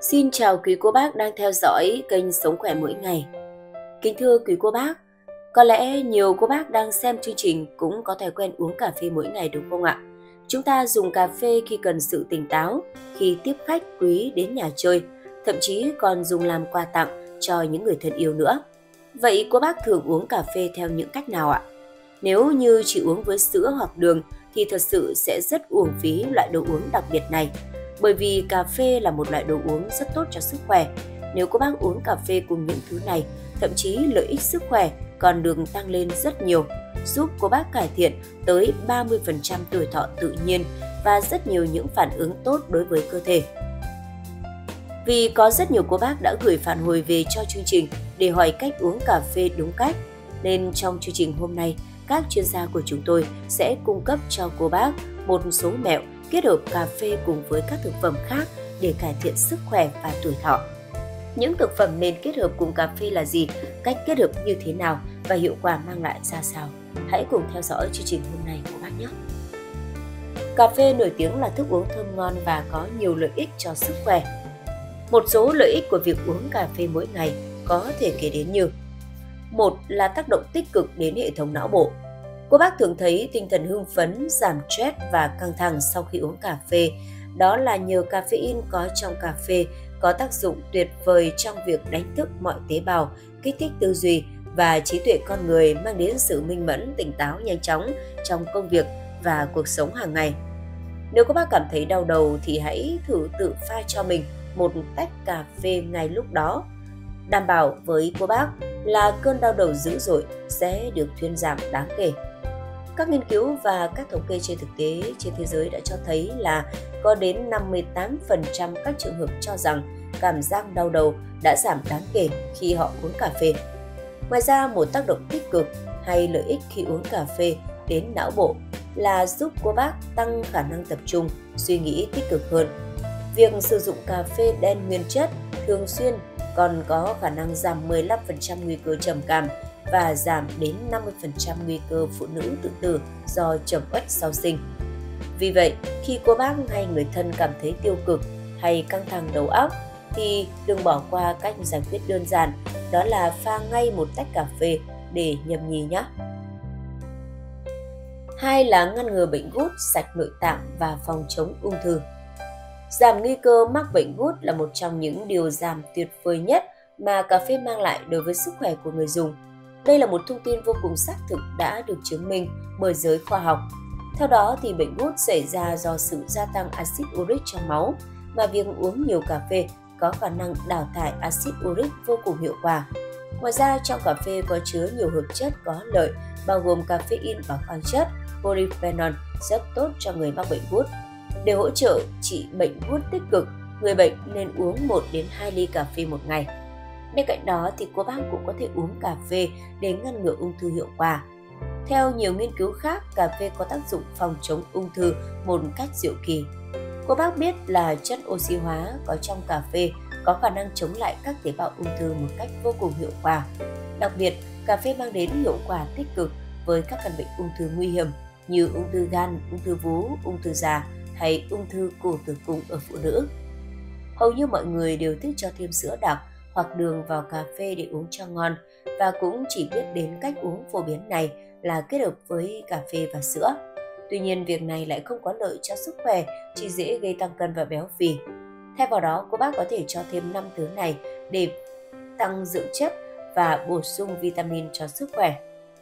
Xin chào quý cô bác đang theo dõi kênh Sống Khỏe Mỗi Ngày. Kính thưa quý cô bác, có lẽ nhiều cô bác đang xem chương trình cũng có thói quen uống cà phê mỗi ngày đúng không ạ? Chúng ta dùng cà phê khi cần sự tỉnh táo, khi tiếp khách quý đến nhà chơi, thậm chí còn dùng làm quà tặng cho những người thân yêu nữa. Vậy cô bác thường uống cà phê theo những cách nào ạ? Nếu như chỉ uống với sữa hoặc đường thì thật sự sẽ rất uổng phí loại đồ uống đặc biệt này. Bởi vì cà phê là một loại đồ uống rất tốt cho sức khỏe. Nếu cô bác uống cà phê cùng những thứ này, thậm chí lợi ích sức khỏe còn được tăng lên rất nhiều, giúp cô bác cải thiện tới 30% tuổi thọ tự nhiên và rất nhiều những phản ứng tốt đối với cơ thể. Vì có rất nhiều cô bác đã gửi phản hồi về cho chương trình để hỏi cách uống cà phê đúng cách, nên trong chương trình hôm nay, các chuyên gia của chúng tôi sẽ cung cấp cho cô bác một số mẹo kết hợp cà phê cùng với các thực phẩm khác để cải thiện sức khỏe và tuổi thọ. Những thực phẩm nên kết hợp cùng cà phê là gì, cách kết hợp như thế nào và hiệu quả mang lại ra sao? Hãy cùng theo dõi chương trình hôm nay của bác nhé! Cà phê nổi tiếng là thức uống thơm ngon và có nhiều lợi ích cho sức khỏe. Một số lợi ích của việc uống cà phê mỗi ngày có thể kể đến như: một là tác động tích cực đến hệ thống não bộ. Cô bác thường thấy tinh thần hưng phấn, giảm stress và căng thẳng sau khi uống cà phê. Đó là nhờ caffeine có trong cà phê có tác dụng tuyệt vời trong việc đánh thức mọi tế bào, kích thích tư duy và trí tuệ con người, mang đến sự minh mẫn, tỉnh táo nhanh chóng trong công việc và cuộc sống hàng ngày. Nếu các bác cảm thấy đau đầu thì hãy thử tự pha cho mình một tách cà phê ngay lúc đó. Đảm bảo với cô bác là cơn đau đầu dữ dội sẽ được thuyên giảm đáng kể. Các nghiên cứu và các thống kê trên thực tế trên thế giới đã cho thấy là có đến 58% các trường hợp cho rằng cảm giác đau đầu đã giảm đáng kể khi họ uống cà phê. Ngoài ra, một tác động tích cực hay lợi ích khi uống cà phê đến não bộ là giúp cô bác tăng khả năng tập trung, suy nghĩ tích cực hơn. Việc sử dụng cà phê đen nguyên chất thường xuyên còn có khả năng giảm 15% nguy cơ trầm cảm và giảm đến 50% nguy cơ phụ nữ tự tử do trầm uất sau sinh. Vì vậy, khi cô bác hay người thân cảm thấy tiêu cực hay căng thẳng đầu óc thì đừng bỏ qua cách giải quyết đơn giản, đó là pha ngay một tách cà phê để nhâm nhi nhé. Hai là ngăn ngừa bệnh gút, sạch nội tạng và phòng chống ung thư. Giảm nguy cơ mắc bệnh gút là một trong những điều giảm tuyệt vời nhất mà cà phê mang lại đối với sức khỏe của người dùng. Đây là một thông tin vô cùng xác thực đã được chứng minh bởi giới khoa học. Theo đó thì bệnh gút xảy ra do sự gia tăng axit uric trong máu, và việc uống nhiều cà phê có khả năng đào thải axit uric vô cùng hiệu quả. Ngoài ra, trong cà phê có chứa nhiều hợp chất có lợi bao gồm caffeine và khoáng chất polyphenol rất tốt cho người mắc bệnh gút. Để hỗ trợ trị bệnh gút tích cực, người bệnh nên uống 1 đến 2 ly cà phê một ngày. Bên cạnh đó thì cô bác cũng có thể uống cà phê để ngăn ngừa ung thư hiệu quả. Theo nhiều nghiên cứu khác, cà phê có tác dụng phòng chống ung thư một cách diệu kỳ. Cô bác biết là chất oxy hóa có trong cà phê có khả năng chống lại các tế bào ung thư một cách vô cùng hiệu quả. Đặc biệt, cà phê mang đến hiệu quả tích cực với các căn bệnh ung thư nguy hiểm như ung thư gan, ung thư vú, ung thư già hay ung thư cổ tử cung ở phụ nữ. Hầu như mọi người đều thích cho thêm sữa đặc hoặc đường vào cà phê để uống cho ngon, và cũng chỉ biết đến cách uống phổ biến này là kết hợp với cà phê và sữa. Tuy nhiên, việc này lại không có lợi cho sức khỏe, chỉ dễ gây tăng cân và béo phì. Thay vào đó, cô bác có thể cho thêm 5 thứ này để tăng dưỡng chất và bổ sung vitamin cho sức khỏe.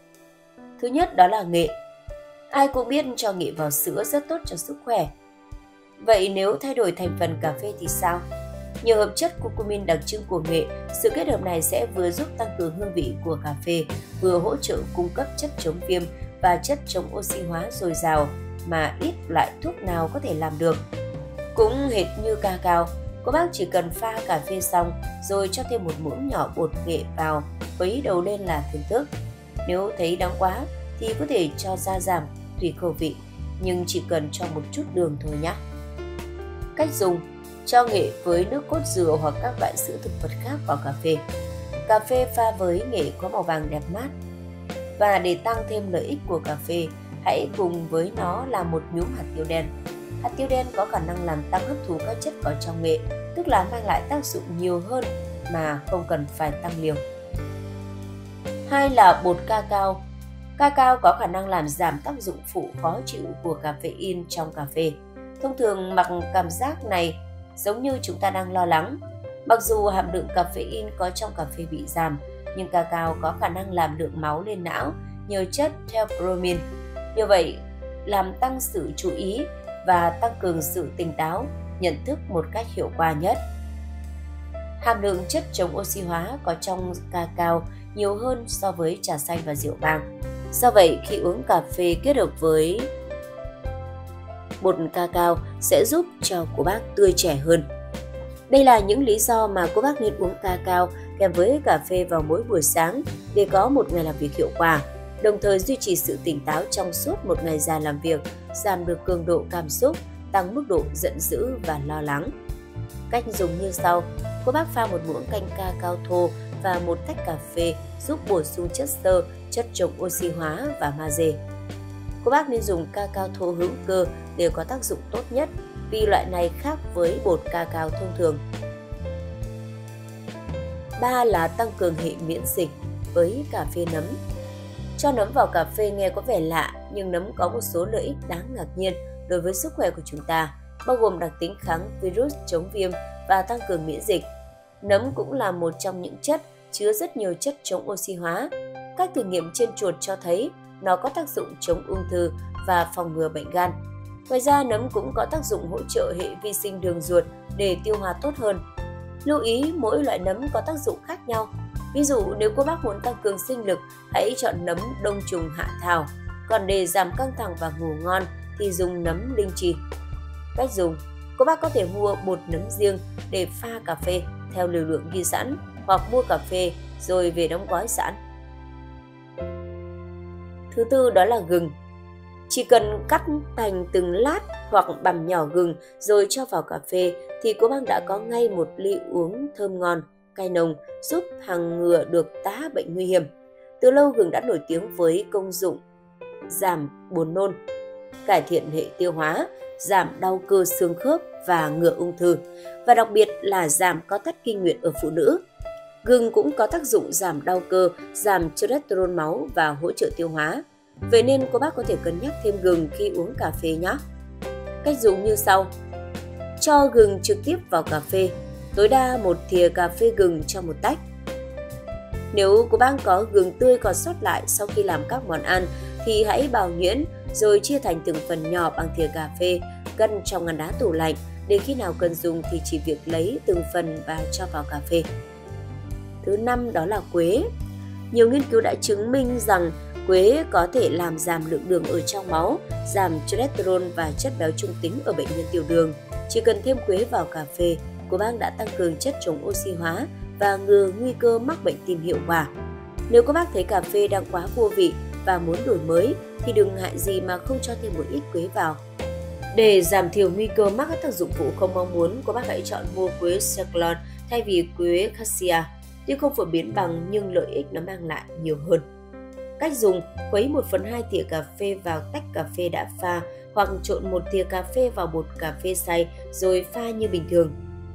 Thứ nhất đó là nghệ. Ai cũng biết cho nghệ vào sữa rất tốt cho sức khỏe. Vậy nếu thay đổi thành phần cà phê thì sao? Nhờ hợp chất curcumin đặc trưng của nghệ, sự kết hợp này sẽ vừa giúp tăng cường hương vị của cà phê, vừa hỗ trợ cung cấp chất chống viêm và chất chống oxy hóa dồi dào mà ít loại thuốc nào có thể làm được. Cũng hệt như ca cao, cô bác chỉ cần pha cà phê xong rồi cho thêm một muỗng nhỏ bột nghệ vào, khuấy đầu lên là thưởng thức. Nếu thấy đắng quá thì có thể cho gia giảm tùy khẩu vị, nhưng chỉ cần cho một chút đường thôi nhé. Cách dùng: cho nghệ với nước cốt dừa hoặc các loại sữa thực vật khác vào cà phê. Cà phê pha với nghệ có màu vàng đẹp mát. Và để tăng thêm lợi ích của cà phê, hãy cùng với nó là một nhúm hạt tiêu đen. Hạt tiêu đen có khả năng làm tăng hấp thu các chất có trong nghệ. tức là mang lại tác dụng nhiều hơn mà không cần phải tăng liều. 2 là bột cacao. Cacao có khả năng làm giảm tác dụng phụ khó chịu của caffeine trong cà phê. Thông thường mặc cảm giác này giống như chúng ta đang lo lắng. Mặc dù hàm lượng caffeine có trong cà phê bị giảm, nhưng cacao có khả năng làm lượng máu lên não nhờ chất theobromine. Như vậy, làm tăng sự chú ý và tăng cường sự tỉnh táo, nhận thức một cách hiệu quả nhất. Hàm lượng chất chống oxy hóa có trong cacao nhiều hơn so với trà xanh và rượu vang. Do vậy, khi uống cà phê kết hợp với bột cacao sẽ giúp cho cô bác tươi trẻ hơn. Đây là những lý do mà cô bác nên uống cacao kèm với cà phê vào mỗi buổi sáng để có một ngày làm việc hiệu quả, đồng thời duy trì sự tỉnh táo trong suốt một ngày dài làm việc, giảm được cường độ cảm xúc, tăng mức độ giận dữ và lo lắng. Cách dùng như sau: cô bác pha một muỗng canh cacao thô và một tách cà phê giúp bổ sung chất xơ, chất chống oxy hóa và magie. Cô bác nên dùng cacao thô hữu cơ để có tác dụng tốt nhất vì loại này khác với bột cacao thông thường. 3 là tăng cường hệ miễn dịch với cà phê nấm. Cho nấm vào cà phê nghe có vẻ lạ, nhưng nấm có một số lợi ích đáng ngạc nhiên đối với sức khỏe của chúng ta, bao gồm đặc tính kháng virus, chống viêm và tăng cường miễn dịch. Nấm cũng là một trong những chất chứa rất nhiều chất chống oxy hóa. Các thử nghiệm trên chuột cho thấy nó có tác dụng chống ung thư và phòng ngừa bệnh gan. Ngoài ra, nấm cũng có tác dụng hỗ trợ hệ vi sinh đường ruột để tiêu hóa tốt hơn. Lưu ý, mỗi loại nấm có tác dụng khác nhau. Ví dụ, nếu cô bác muốn tăng cường sinh lực, hãy chọn nấm đông trùng hạ thảo. Còn để giảm căng thẳng và ngủ ngon thì dùng nấm linh chi. Cách dùng: cô bác có thể mua bột nấm riêng để pha cà phê theo liều lượng ghi sẵn, hoặc mua cà phê rồi về đóng gói sẵn. Thứ tư đó là gừng. Chỉ cần cắt thành từng lát hoặc bằm nhỏ gừng rồi cho vào cà phê thì cô bác đã có ngay một ly uống thơm ngon, cay nồng, giúp phòng ngừa được tá bệnh nguy hiểm. Từ lâu gừng đã nổi tiếng với công dụng giảm buồn nôn, cải thiện hệ tiêu hóa, giảm đau cơ xương khớp và ngừa ung thư, và đặc biệt là giảm có thắt kinh nguyệt ở phụ nữ. Gừng cũng có tác dụng giảm đau cơ, giảm cholesterol máu và hỗ trợ tiêu hóa. Vậy nên cô bác có thể cân nhắc thêm gừng khi uống cà phê nhé. Cách dùng như sau: cho gừng trực tiếp vào cà phê, tối đa 1 thìa cà phê gừng cho một tách. Nếu cô bác có gừng tươi còn sót lại sau khi làm các món ăn thì hãy bào nhuyễn rồi chia thành từng phần nhỏ bằng thìa cà phê, cân trong ngăn đá tủ lạnh để khi nào cần dùng thì chỉ việc lấy từng phần và cho vào cà phê. Thứ 5 đó là quế. Nhiều nghiên cứu đã chứng minh rằng quế có thể làm giảm lượng đường ở trong máu, giảm cholesterol và chất béo trung tính ở bệnh nhân tiểu đường. Chỉ cần thêm quế vào cà phê, cô bác đã tăng cường chất chống oxy hóa và ngừa nguy cơ mắc bệnh tim hiệu quả. Nếu cô bác thấy cà phê đang quá vô vị và muốn đổi mới thì đừng ngại gì mà không cho thêm một ít quế vào. Để giảm thiểu nguy cơ mắc các tác dụng phụ không mong muốn, cô bác hãy chọn mua quế Ceylon thay vì quế cassia. Tuy không phổ biến bằng nhưng lợi ích nó mang lại nhiều hơn. Cách dùng: khuấy 1/2 thìa cà phê vào tách cà phê đã pha hoặc trộn 1 thìa cà phê vào bột cà phê xay rồi pha như bình thường.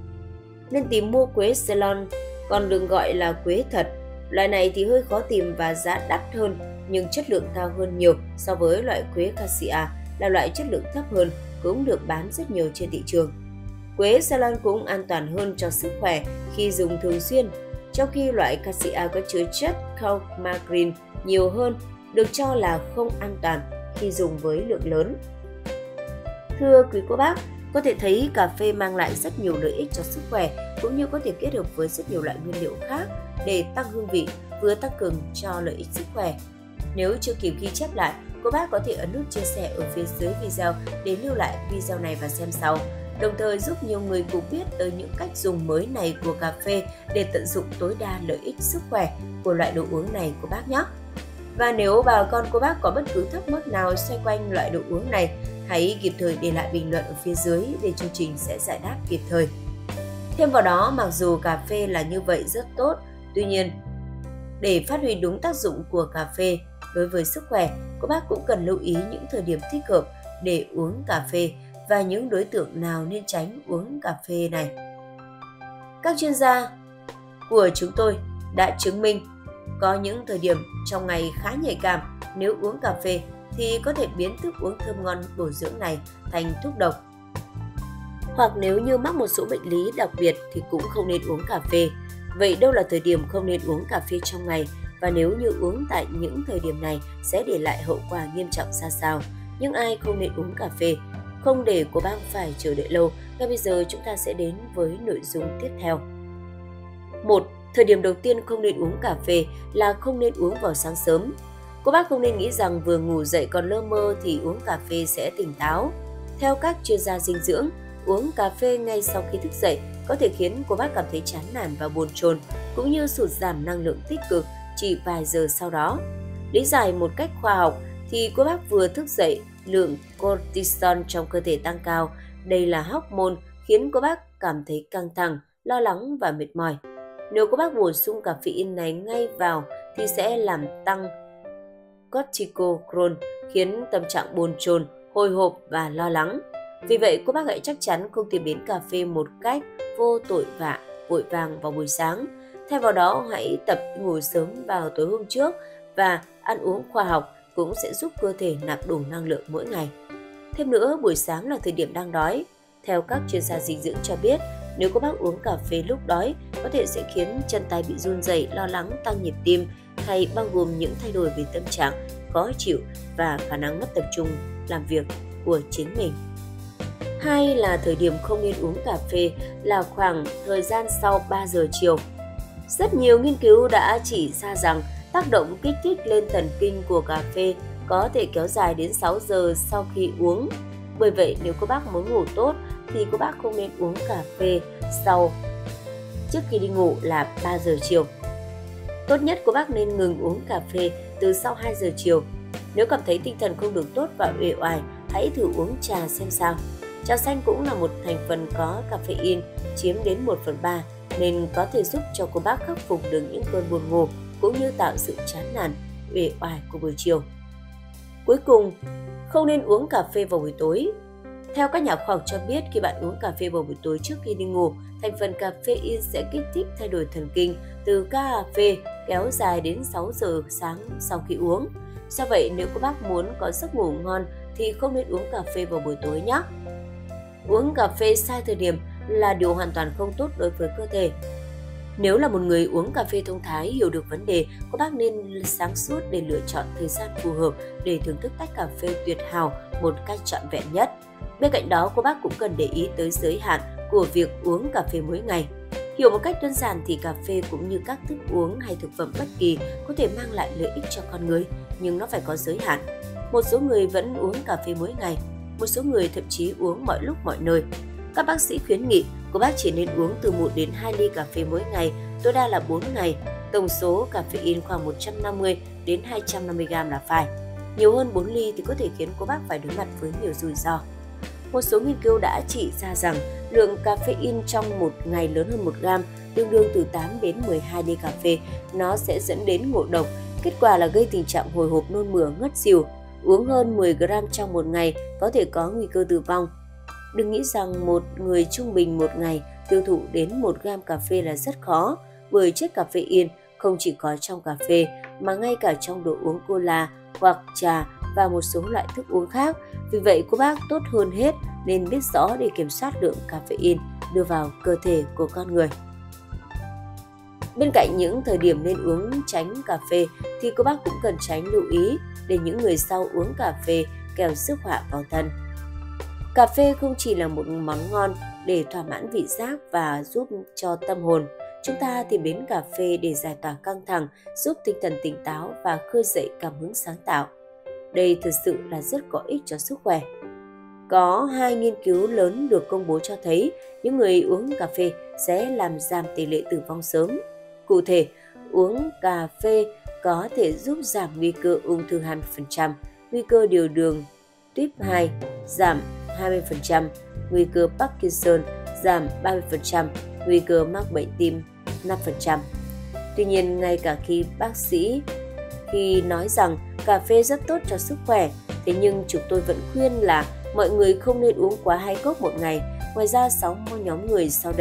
Nên tìm mua quế Ceylon, còn được gọi là quế thật. Loại này thì hơi khó tìm và giá đắt hơn, nhưng chất lượng cao hơn nhiều so với loại quế cassia, là loại chất lượng thấp hơn, cũng được bán rất nhiều trên thị trường. Quế Ceylon cũng an toàn hơn cho sức khỏe khi dùng thường xuyên, trong khi loại cassia có chứa chất coumarin nhiều hơn, được cho là không an toàn khi dùng với lượng lớn. Thưa quý cô bác, có thể thấy cà phê mang lại rất nhiều lợi ích cho sức khỏe, cũng như có thể kết hợp với rất nhiều loại nguyên liệu khác để tăng hương vị, vừa tăng cường cho lợi ích sức khỏe. Nếu chưa kịp ghi chép lại, cô bác có thể ấn nút chia sẻ ở phía dưới video để lưu lại video này và xem sau, đồng thời giúp nhiều người cùng biết tới những cách dùng mới này của cà phê để tận dụng tối đa lợi ích sức khỏe của loại đồ uống này của bác nhé. Và nếu bà con cô bác có bất cứ thắc mắc nào xoay quanh loại đồ uống này, hãy kịp thời để lại bình luận ở phía dưới để chương trình sẽ giải đáp kịp thời. Thêm vào đó, mặc dù cà phê là như vậy rất tốt, tuy nhiên để phát huy đúng tác dụng của cà phê đối với sức khỏe, cô bác cũng cần lưu ý những thời điểm thích hợp để uống cà phê và những đối tượng nào nên tránh uống cà phê này. Các chuyên gia của chúng tôi đã chứng minh có những thời điểm trong ngày khá nhạy cảm, nếu uống cà phê thì có thể biến thức uống thơm ngon bổ dưỡng này thành thuốc độc. Hoặc nếu như mắc một số bệnh lý đặc biệt thì cũng không nên uống cà phê. Vậy đâu là thời điểm không nên uống cà phê trong ngày? Và nếu như uống tại những thời điểm này sẽ để lại hậu quả nghiêm trọng ra sao? Nhưng ai không nên uống cà phê? Không để cô bác phải chờ đợi lâu, ngay bây giờ chúng ta sẽ đến với nội dung tiếp theo. 1. Thời điểm đầu tiên không nên uống cà phê là không nên uống vào sáng sớm. Cô bác không nên nghĩ rằng vừa ngủ dậy còn lơ mơ thì uống cà phê sẽ tỉnh táo. Theo các chuyên gia dinh dưỡng, uống cà phê ngay sau khi thức dậy có thể khiến cô bác cảm thấy chán nản và bồn chồn, cũng như sụt giảm năng lượng tích cực chỉ vài giờ sau đó. Lý giải một cách khoa học thì cô bác vừa thức dậy, lượng cortisol trong cơ thể tăng cao. Đây là hormone khiến cô bác cảm thấy căng thẳng, lo lắng và mệt mỏi. Nếu cô bác bổ sung caffeine này ngay vào thì sẽ làm tăng cortisol, khiến tâm trạng bồn chồn, hồi hộp và lo lắng. Vì vậy, cô bác hãy chắc chắn không tìm đến cà phê một cách vô tội vạ, vội vàng vào buổi sáng. Thay vào đó, hãy tập ngủ sớm vào tối hôm trước và ăn uống khoa học cũng sẽ giúp cơ thể nạp đủ năng lượng mỗi ngày. Thêm nữa, buổi sáng là thời điểm đang đói. Theo các chuyên gia dinh dưỡng cho biết, nếu cô bác uống cà phê lúc đói, có thể sẽ khiến chân tay bị run rẩy, lo lắng, tăng nhịp tim, hay bao gồm những thay đổi về tâm trạng, khó chịu và khả năng mất tập trung làm việc của chính mình. 2 là thời điểm không nên uống cà phê là khoảng thời gian sau 3 giờ chiều. Rất nhiều nghiên cứu đã chỉ ra rằng tác động kích thích lên thần kinh của cà phê có thể kéo dài đến 6 giờ sau khi uống. Bởi vậy, nếu cô bác muốn ngủ tốt thì cô bác không nên uống cà phê trước khi đi ngủ là 3 giờ chiều. Tốt nhất cô bác nên ngừng uống cà phê từ sau 2 giờ chiều. Nếu cảm thấy tinh thần không được tốt và uể oải, hãy thử uống trà xem sao. Trà xanh cũng là một thành phần có caffeine, chiếm đến 1/3, nên có thể giúp cho cô bác khắc phục được những cơn buồn ngủ cũng như tạo sự chán nản, uể oải của buổi chiều. Cuối cùng, không nên uống cà phê vào buổi tối. Theo các nhà khoa học cho biết, khi bạn uống cà phê vào buổi tối trước khi đi ngủ, thành phần caffeine sẽ kích thích thay đổi thần kinh từ cà phê kéo dài đến 6 giờ sáng sau khi uống. Do vậy, nếu cô bác muốn có giấc ngủ ngon thì không nên uống cà phê vào buổi tối nhé. Uống cà phê sai thời điểm là điều hoàn toàn không tốt đối với cơ thể. Nếu là một người uống cà phê thông thái, hiểu được vấn đề, cô bác nên sáng suốt để lựa chọn thời gian phù hợp để thưởng thức tách cà phê tuyệt hảo một cách trọn vẹn nhất. Bên cạnh đó, cô bác cũng cần để ý tới giới hạn của việc uống cà phê mỗi ngày. Hiểu một cách đơn giản thì cà phê cũng như các thức uống hay thực phẩm bất kỳ có thể mang lại lợi ích cho con người, nhưng nó phải có giới hạn. Một số người vẫn uống cà phê mỗi ngày, một số người thậm chí uống mọi lúc mọi nơi. Các bác sĩ khuyến nghị cô bác chỉ nên uống từ 1 đến 2 ly cà phê mỗi ngày, tối đa là 4 ngày. Tổng số caffeine khoảng 150 đến 250 g là phải. Nhiều hơn 4 ly thì có thể khiến cô bác phải đối mặt với nhiều rủi ro. Một số nghiên cứu đã chỉ ra rằng lượng caffeine trong một ngày lớn hơn 1 gram, tương đương từ 8 đến 12 ly cà phê, nó sẽ dẫn đến ngộ độc. Kết quả là gây tình trạng hồi hộp, nôn mửa, ngất xỉu. Uống hơn 10 gram trong một ngày có thể có nguy cơ tử vong. Đừng nghĩ rằng một người trung bình một ngày tiêu thụ đến 1 gram cà phê là rất khó, bởi chất caffeine không chỉ có trong cà phê mà ngay cả trong đồ uống cola hoặc trà và một số loại thức uống khác. Vì vậy, cô bác tốt hơn hết nên biết rõ để kiểm soát lượng caffeine đưa vào cơ thể của con người. Bên cạnh những thời điểm nên uống tránh cà phê thì cô bác cũng cần tránh lưu ý để những người sau uống cà phê kẻo rước họa vào thân. Cà phê không chỉ là một món ngon để thỏa mãn vị giác và giúp cho tâm hồn. Chúng ta tìm đến cà phê để giải tỏa căng thẳng, giúp tinh thần tỉnh táo và khơi dậy cảm hứng sáng tạo. Đây thực sự là rất có ích cho sức khỏe. Có 2 nghiên cứu lớn được công bố cho thấy những người uống cà phê sẽ làm giảm tỷ lệ tử vong sớm. Cụ thể, uống cà phê có thể giúp giảm nguy cơ ung thư 20%, nguy cơ tiểu đường tuyếp 2 giảm 20%, nguy cơ Parkinson giảm 30%, nguy cơ mắc bệnh tim 5%. Tuy nhiên, ngay cả khi bác sĩ nói rằng cà phê rất tốt cho sức khỏe, thế nhưng chúng tôi vẫn khuyên là mọi người không nên uống quá 2 cốc một ngày. Ngoài ra, 6 nhóm người sau đây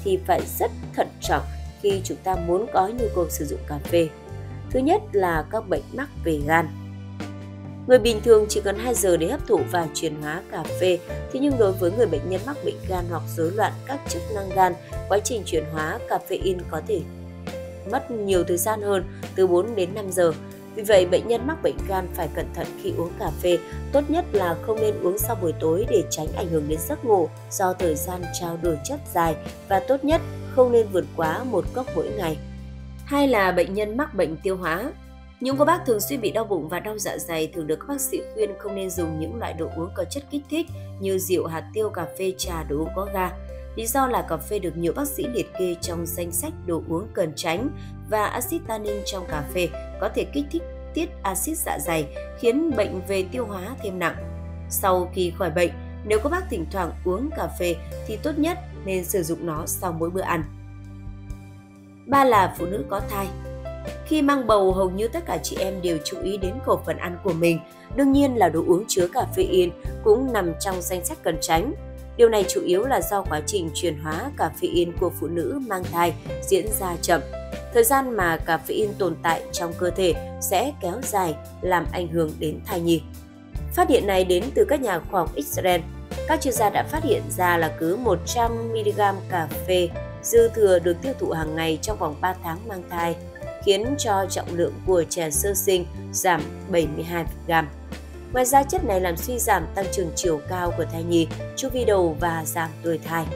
thì phải rất thận trọng khi chúng ta muốn có nhu cầu sử dụng cà phê. Thứ nhất là các bệnh mắc về gan. Người bình thường chỉ cần 2 giờ để hấp thụ và chuyển hóa cà phê, thế nhưng đối với người bệnh nhân mắc bệnh gan hoặc rối loạn các chức năng gan, quá trình chuyển hóa caffeine có thể mất nhiều thời gian hơn, từ 4 đến 5 giờ. Vì vậy, bệnh nhân mắc bệnh gan phải cẩn thận khi uống cà phê, tốt nhất là không nên uống sau buổi tối để tránh ảnh hưởng đến giấc ngủ do thời gian trao đổi chất dài, và tốt nhất không nên vượt quá 1 cốc mỗi ngày. Hai là bệnh nhân mắc bệnh tiêu hóa. Những cô bác thường xuyên bị đau bụng và đau dạ dày thường được các bác sĩ khuyên không nên dùng những loại đồ uống có chất kích thích như rượu, hạt tiêu, cà phê, trà, đồ uống có ga. Lý do là cà phê được nhiều bác sĩ liệt kê trong danh sách đồ uống cần tránh, và axit tannin trong cà phê có thể kích thích tiết axit dạ dày, khiến bệnh về tiêu hóa thêm nặng. Sau khi khỏi bệnh, nếu các bác thỉnh thoảng uống cà phê thì tốt nhất nên sử dụng nó sau mỗi bữa ăn. 3 là phụ nữ có thai. Khi mang bầu, hầu như tất cả chị em đều chú ý đến khẩu phần ăn của mình. Đương nhiên là đồ uống chứa caffeine cũng nằm trong danh sách cần tránh. Điều này chủ yếu là do quá trình chuyển hóa caffeine của phụ nữ mang thai diễn ra chậm. Thời gian mà caffeine tồn tại trong cơ thể sẽ kéo dài, làm ảnh hưởng đến thai nhi. Phát hiện này đến từ các nhà khoa học Israel. Các chuyên gia đã phát hiện ra là cứ 100mg cà phê dư thừa được tiêu thụ hàng ngày trong vòng 3 tháng mang thai, khiến cho trọng lượng của trẻ sơ sinh giảm 72g. Ngoài ra, chất này làm suy giảm tăng trưởng chiều cao của thai nhi, chu vi đầu và giảm tuổi thai.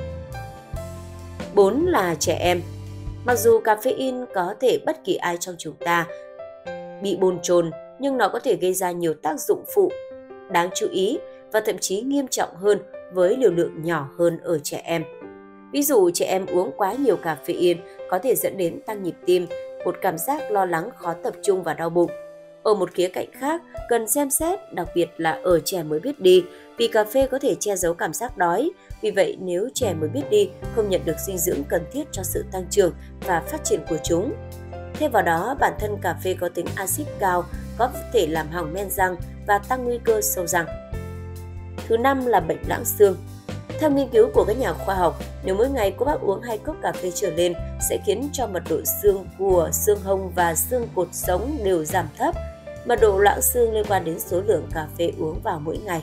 4 là trẻ em. Mặc dù caffeine có thể bất kỳ ai trong chúng ta bị bồn chồn, nhưng nó có thể gây ra nhiều tác dụng phụ đáng chú ý và thậm chí nghiêm trọng hơn với liều lượng nhỏ hơn ở trẻ em. Ví dụ, trẻ em uống quá nhiều caffeine có thể dẫn đến tăng nhịp tim, một cảm giác lo lắng, khó tập trung và đau bụng. Ở một khía cạnh khác, cần xem xét, đặc biệt là ở trẻ mới biết đi, vì cà phê có thể che giấu cảm giác đói. Vì vậy, nếu trẻ mới biết đi không nhận được dinh dưỡng cần thiết cho sự tăng trưởng và phát triển của chúng. Thêm vào đó, bản thân cà phê có tính axit cao, có thể làm hỏng men răng và tăng nguy cơ sâu răng. Thứ 5 là bệnh loãng xương. Theo nghiên cứu của các nhà khoa học, nếu mỗi ngày cô bác uống 2 cốc cà phê trở lên sẽ khiến cho mật độ xương của xương hông và xương cột sống đều giảm thấp. Mật độ loãng xương liên quan đến số lượng cà phê uống vào mỗi ngày.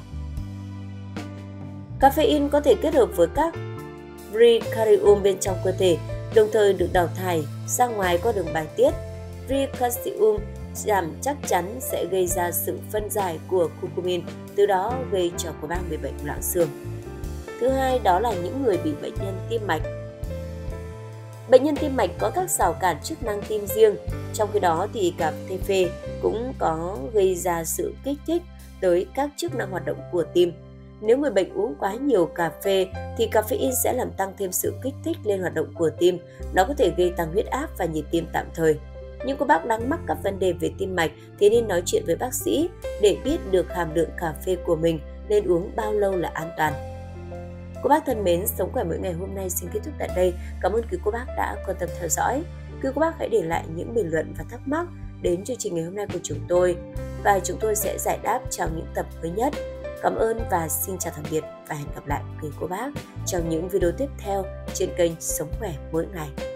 Caffeine có thể kết hợp với các precaryum bên trong cơ thể, đồng thời được đào thải ra ngoài qua đường bài tiết. Precaryum giảm chắc chắn sẽ gây ra sự phân giải của curcumin, từ đó gây cho cô bác bị bệnh loãng xương. Thứ hai đó là những người bị bệnh nhân tim mạch. Bệnh nhân tim mạch có các rào cản chức năng tim riêng, trong khi đó thì cà phê cũng có gây ra sự kích thích tới các chức năng hoạt động của tim. Nếu người bệnh uống quá nhiều cà phê thì caffeine sẽ làm tăng thêm sự kích thích lên hoạt động của tim. Nó có thể gây tăng huyết áp và nhịp tim tạm thời. Nhưng cô bác đang mắc các vấn đề về tim mạch thì nên nói chuyện với bác sĩ để biết được hàm lượng cà phê của mình nên uống bao lâu là an toàn. Cô bác thân mến, Sống khỏe mỗi ngày hôm nay xin kết thúc tại đây. Cảm ơn quý cô bác đã quan tâm theo dõi. Quý cô bác hãy để lại những bình luận và thắc mắc đến chương trình ngày hôm nay của chúng tôi, và chúng tôi sẽ giải đáp trong những tập mới nhất. Cảm ơn và xin chào tạm biệt, và hẹn gặp lại quý cô bác trong những video tiếp theo trên kênh Sống khỏe mỗi ngày.